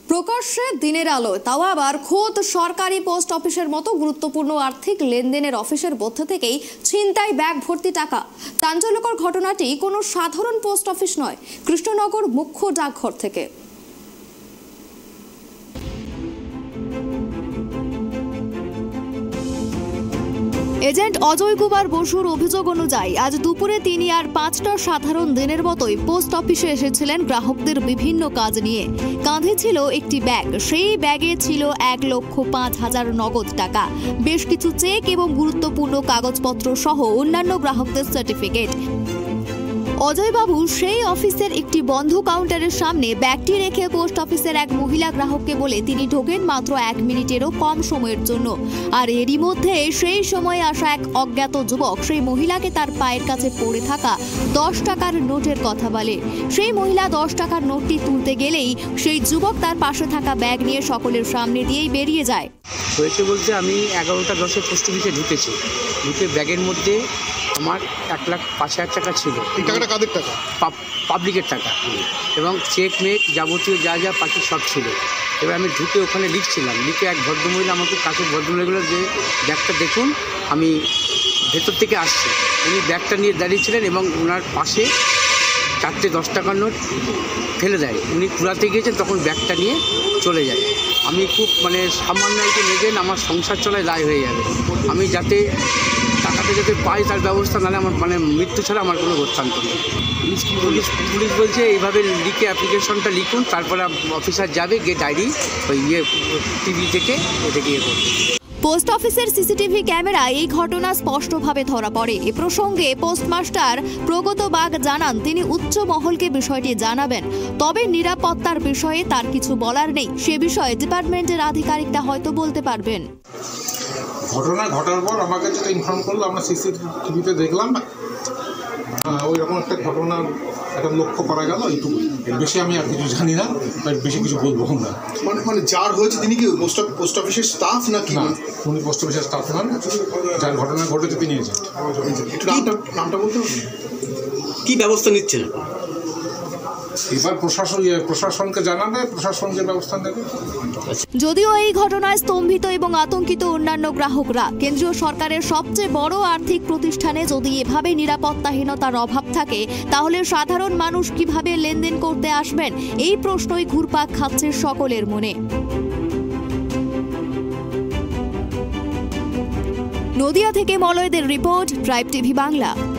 প্রকাশ্যে দিনের আলোয়, তাও আবার খোদ সরকারি পোস্ট অফিসের মতো গুরুত্বপূর্ণ আর্থিক লেনদেনের অফিসের মধ্যে থেকেই ছিনতাই ব্যাগ ভর্তি টাকা। চাঞ্চল্যকর ঘটনাটি কোনো সাধারণ পোস্ট অফিস নয়, কৃষ্ণনগর মুখ্য ডাকঘর থেকে। এজেন্ট অজয় কুমার বসুর অভিযোগ অনুযায়ী আজ দুপুরে তিনি আর 5টা সাধারণ দিনের মতোই পোস্ট অফিসে এসেছিলেন গ্রাহকদের বিভিন্ন কাজ নিয়ে। কাঁধে ছিল একটি ব্যাগ, সেই ব্যাগে ছিল 1,05,000 নগদ টাকা, বেশ কিছু চেক এবং গুরুত্বপূর্ণ কাগজপত্র সহ অন্যান্য গ্রাহকদের সার্টিফিকেট। অজয়বাবু সেই অফিসের একটি বন্ধ কাউন্টারের সামনে ব্যাগটি রেখে পোস্ট অফিসের এক মহিলা গ্রাহককে বলে তিনি ঢোকেন মাত্র 1 মিনিটেরও কম সময়ের জন্য। আর এরই মধ্যে সেই সময়ে আসা এক অজ্ঞাত যুবক সেই মহিলাকে তার পায়ের কাছে পড়ে থাকা 10 টাকার নোটের কথা বলে। সেই মহিলা 10 টাকার নোটটি তুলতে গেলেই সেই যুবক তার পাশে থাকা ব্যাগ নিয়ে সকলের সামনে দিয়েই বেরিয়ে যায়। হয়েছে বলতে আমি 11টা 10-এ পোস্ট অফিসে ঢুকেছি, ঢুকে ব্যাগের মধ্যে আমার 1,05,000 টাকা ছিল। এই টাকাটা কাদের টাকা? পাবলিকের টাকা, এবং চেক মেক যাবতীয় যা যা বাকি সব ছিল। এবার আমি ঢুকে ওখানে লিখছিলাম, লিখে এক ভদ্রমহিলা আমাকে কাছের ভদ্রমহিলাগুলো যে ব্যাগটা দেখুন, আমি ভেতর থেকে আসছি। উনি ব্যাগটা নিয়ে দাঁড়িয়েছিলেন এবং ওনার পাশে 4টে 10 টাকার নোট ফেলে দেয়। উনি ঘুরাতে গিয়েছেন, তখন ব্যাগটা নিয়ে চলে যায়। আমি খুব সামান্য একটু নেবেন, আমার সংসার চলায় দায় হয়ে যাবে। আমি যাতে টাকাটা যাতে পাই তার ব্যবস্থা, নাহলে আমার মৃত্যু ছাড়া আমার কোনো গত্যান্ত নেই। পুলিশ বলছে এইভাবে লিখে অ্যাপ্লিকেশনটা লিখুন, তারপরে অফিসার যাবে গিয়ে ডায়েরি ওই টিভি থেকে ওটাকে করবে। পোস্ট অফিসের সিসিটিভি ক্যামেরায় এই ঘটনা স্পষ্টভাবে ধরা পড়ে। এ প্রসঙ্গে পোস্টমাস্টার প্রগত বাগ জানান তিনি উচ্চ মহলকে বিষয়টি জানাবেন, তবে নিরাপত্তার বিষয়ে তার কিছু বলার নেই। সে বিষয়ে ডিপার্টমেন্টের আধিকারিকরা হয়তো বলতে পারবেন। ঘটনা ঘটার পর আমাকে যেটা ইনফর্ম করলো, আমরা সিসিটিভিতে দেখলাম ওই রকম একটা ঘটনা একটা লক্ষ্য করা গেল, এইটুকু। বেশি আমি আর কিছু জানি না, বেশি কিছু বলবো না। মানে যার হয়েছে তিনি কি পোস্ট অফিসের স্টাফ নাকি? না, উনি পোস্ট অফিসের স্টাফ নন, যার ঘটনা ঘটেছে তিনি এজেন্ট। নামটা বলতে হবে? কি ব্যবস্থা নিচ্ছেন? এবার প্রশাসনকে জানাবে, প্রশাসন যে ব্যবস্থা নেবে। যদিও এই ঘটনায় স্তম্ভিত এবং আতঙ্কিত অন্যান্য গ্রাহকরা। কেন্দ্রীয় সরকারের সবচেয়ে বড় আর্থিক প্রতিষ্ঠানে যদি এভাবে নিরাপত্তাহীনতার অভাব থাকে, তাহলে সাধারণ মানুষ কিভাবে লেনদেন করতে আসবেন? এই প্রশ্নই ঘুরপাক খাচ্ছে সকলের মনে। নদিয়া থেকে মলয়দের রিপোর্ট, ট্রাইব টিভি বাংলা।